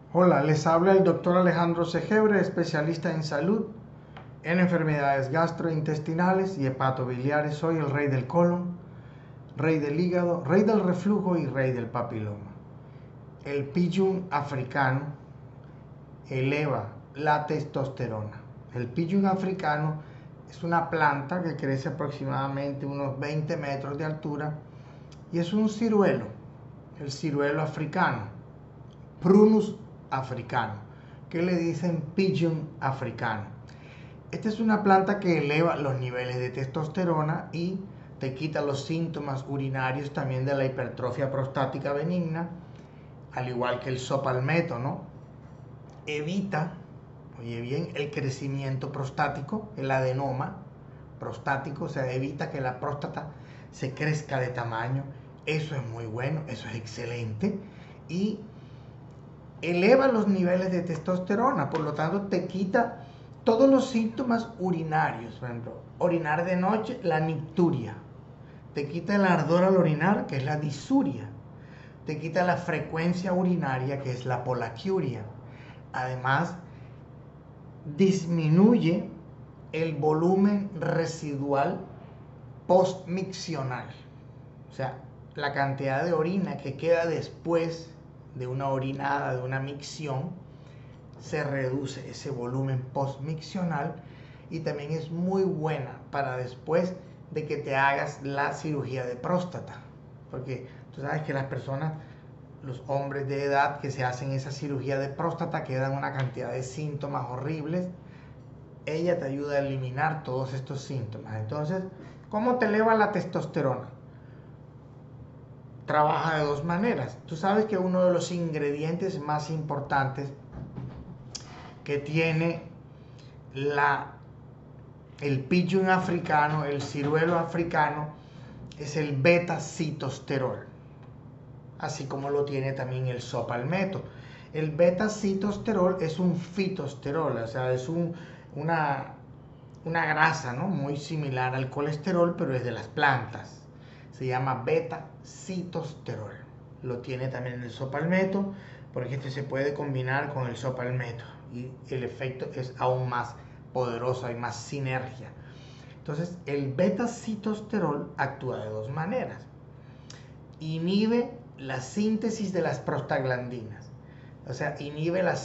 Hola, les habla el doctor Alejandro Segebre, especialista en salud, en enfermedades gastrointestinales y hepatobiliares. Soy el rey del colon, rey del hígado, rey del reflujo y rey del papiloma. El piyun africano eleva la testosterona. El piyun africano es una planta que crece aproximadamente unos 20 metros de altura y es un ciruelo, el ciruelo africano, Prunus africano, que le dicen pigeon africano. Esta es una planta que eleva los niveles de testosterona y te quita los síntomas urinarios también de la hipertrofia prostática benigna, al igual que el sopalmeto, ¿no? Evita, oye bien, el crecimiento prostático, el adenoma prostático, o sea, evita que la próstata se crezca de tamaño. Eso es muy bueno, eso es excelente. Y eleva los niveles de testosterona, por lo tanto te quita todos los síntomas urinarios. Por ejemplo, orinar de noche, la nicturia. Te quita el ardor al orinar, que es la disuria. Te quita la frecuencia urinaria, que es la polaquiuria. Además, disminuye el volumen residual postmiccional. O sea, la cantidad de orina que queda después de una orinada, de una micción, se reduce ese volumen postmiccional y también es muy buena para después de que te hagas la cirugía de próstata. Porque tú sabes que las personas, los hombres de edad que se hacen esa cirugía de próstata, quedan una cantidad de síntomas horribles. Ella te ayuda a eliminar todos estos síntomas. Entonces, ¿cómo te eleva la testosterona? Trabaja de dos maneras. Tú sabes que uno de los ingredientes más importantes que tiene el piyun africano, el ciruelo africano, es el beta-citosterol, así como lo tiene también el sopalmeto. El beta-citosterol es un fitosterol, o sea, es una, una grasa, ¿no? Muy similar al colesterol, pero es de las plantas. Se llama beta-citosterol. Lo tiene también el sopalmeto, porque este se puede combinar con el sopalmeto y el efecto es aún más poderoso, hay más sinergia. Entonces, el beta-citosterol actúa de dos maneras. Inhibe la síntesis de las prostaglandinas, o sea, inhibe la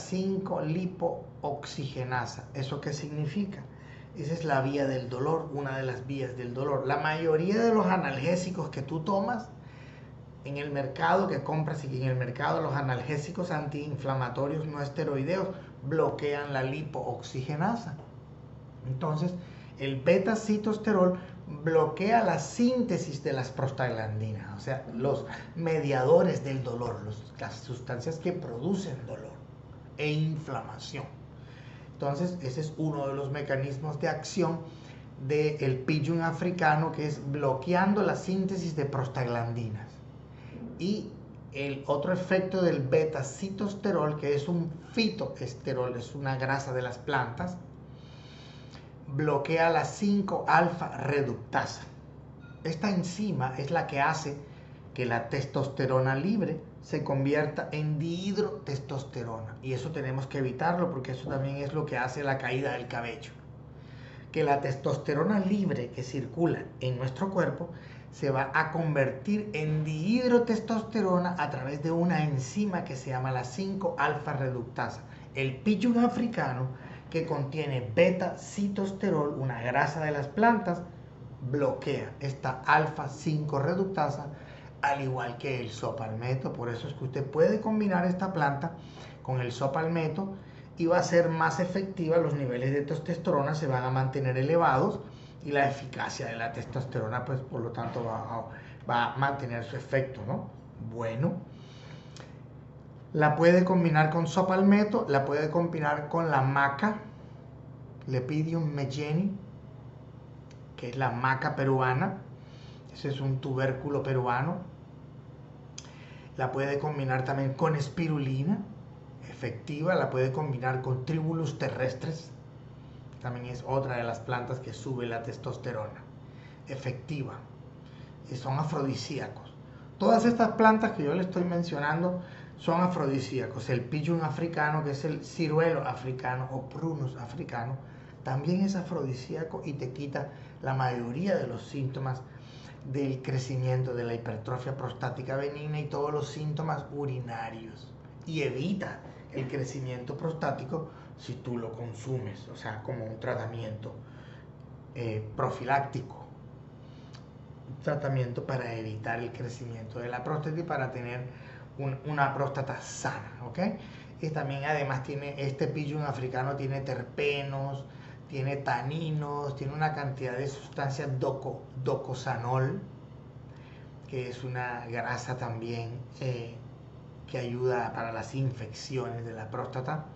5-lipooxigenasa. ¿Eso qué significa? Esa es la vía del dolor, una de las vías del dolor. La mayoría de los analgésicos que tú tomas en el mercado, que compras y en el mercado, los analgésicos antiinflamatorios no esteroideos bloquean la lipooxigenasa. Entonces, el beta-citosterol bloquea la síntesis de las prostaglandinas, o sea, los mediadores del dolor, las sustancias que producen dolor e inflamación. Entonces, ese es uno de los mecanismos de acción del piyun africano, que es bloqueando la síntesis de prostaglandinas. Y el otro efecto del beta-citosterol, que es un fitoesterol, es una grasa de las plantas, bloquea la 5-alfa reductasa. Esta enzima es la que hace que la testosterona libre se convierta en dihidrotestosterona. Y eso tenemos que evitarlo, porque eso también es lo que hace la caída del cabello. Que la testosterona libre que circula en nuestro cuerpo se va a convertir en dihidrotestosterona a través de una enzima que se llama la 5-alfa reductasa. El piyun africano, que contiene beta-citosterol, una grasa de las plantas, bloquea esta alfa-5 reductasa, al igual que el sopalmeto. Por eso es que usted puede combinar esta planta con el sopalmeto y va a ser más efectiva. Los niveles de testosterona se van a mantener elevados y la eficacia de la testosterona, pues por lo tanto va a mantener su efecto, ¿no? Bueno, la puede combinar con sopalmeto, la puede combinar con la maca, Lepidium mejeni, que es la maca peruana. Ese es un tubérculo peruano. La puede combinar también con espirulina, efectiva. La puede combinar con Tribulus terrestris, también es otra de las plantas que sube la testosterona, efectiva. Y son afrodisíacos. Todas estas plantas que yo le estoy mencionando son afrodisíacos. El pigeon africano, que es el ciruelo africano o prunus africano, también es afrodisíaco y te quita la mayoría de los síntomas del crecimiento de la hipertrofia prostática benigna y todos los síntomas urinarios. Y evita el crecimiento prostático si tú lo consumes, o sea, como un tratamiento profiláctico. Un tratamiento para evitar el crecimiento de la próstata y para tener una próstata sana, ¿ok? Y también además tiene, este pigeon africano tiene terpenos, tiene taninos, tiene una cantidad de sustancias docosanol, que es una grasa también que ayuda para las infecciones de la próstata.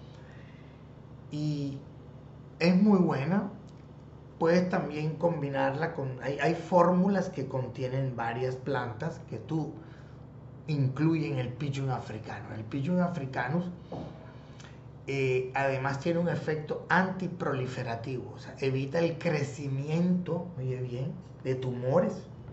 Y es muy buena. Puedes también combinarla con... Hay fórmulas que contienen varias plantas que tú incluyen el pigeon africano. El pigeon africanus además tiene un efecto antiproliferativo, o sea, evita el crecimiento, oye bien, de tumores,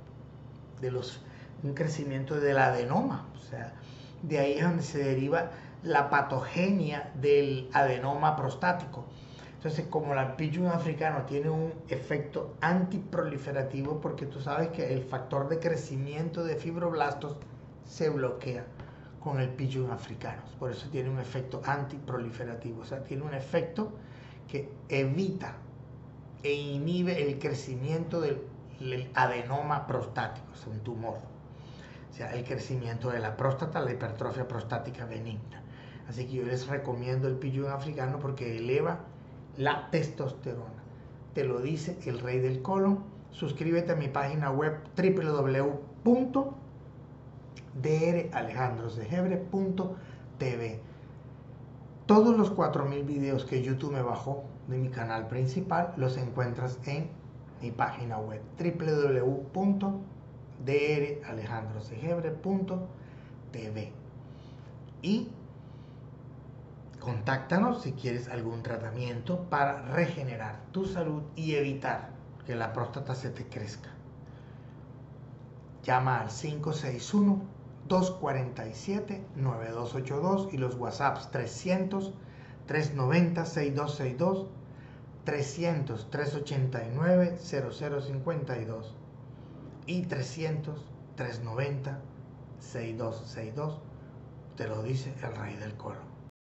un crecimiento del adenoma, o sea, de ahí es donde se deriva la patogenia del adenoma prostático. Entonces, como el pigeon africano tiene un efecto antiproliferativo, porque tú sabes que el factor de crecimiento de fibroblastos se bloquea con el pigeon africano. Por eso tiene un efecto antiproliferativo. O sea, tiene un efecto que evita e inhibe el crecimiento del adenoma prostático, o sea, un tumor. O sea, el crecimiento de la próstata, la hipertrofia prostática benigna. Así que yo les recomiendo el pigeon africano porque eleva la testosterona. Te lo dice el rey del colon. Suscríbete a mi página web www.dralejandrosegebre.tv. Todos los 4000 videos que YouTube me bajó de mi canal principal los encuentras en mi página web www.dralejandrosegebre.tv. Y contáctanos si quieres algún tratamiento para regenerar tu salud y evitar que la próstata se te crezca. Llama al 561-247-9282 y los WhatsApps 300-390-6262, 300-389-0052 y 300-390-6262. Te lo dice el rey del colon.